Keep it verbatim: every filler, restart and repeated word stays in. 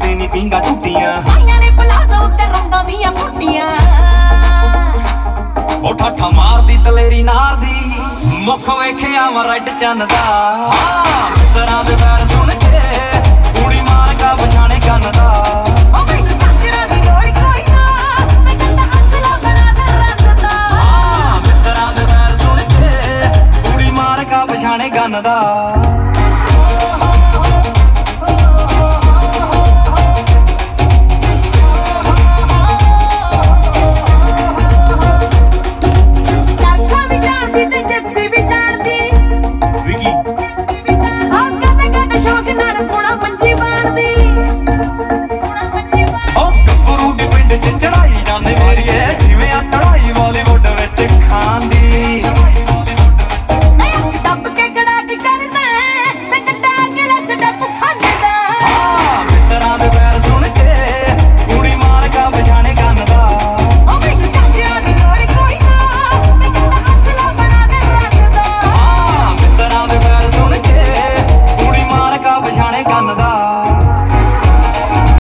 ਮਾਰਦੇ ਨੀ ਪਿੰਗਾ ਝੁੱਟੀਆਂ ਆਈਆਂ ਨੇ ਪਲਾਜ਼ੋ ਉੱਤੇ ਰੰਗਾਂ ਦੀਆਂ ਫੁੱਟੀਆਂ ਉਹ ਠਾਠਾ ਮਾਰਦੀ ਦਲੇਰੀ ਨਾਰ ਦੀ ਮੁੱਖ ਵੇਖਿਆ ਵਾ ਰੈਡ ਚੰਨ ਦਾ ਹਾਂ ਮਿੱਤਰਾਂ ਦੇ ਵੈਰ ਸੁਣ ਕੇ ਕੁੜੀ ਮਾਰ ਕਾ ਪਛਾਣੇ ਕੰਨ ਦਾ ਉਹ ਮੈਨੂੰ ਟੱਕਰਾਂ ਦੀ ਲੋੜ ਕੋਈ ਨਾ ਮੈਂ ਚੰਦਾ ਅਸਲਾ ਬਣਾ ਦੇ ਰੰਗ ਦਾ ਹਾਂ ਮਿੱਤਰਾਂ ਦੇ ਵੈਰ ਸੁਣ ਕੇ ਕੁੜੀ ਮਾਰ ਕਾ ਪਛਾਣੇ ਕੰਨ ਦਾ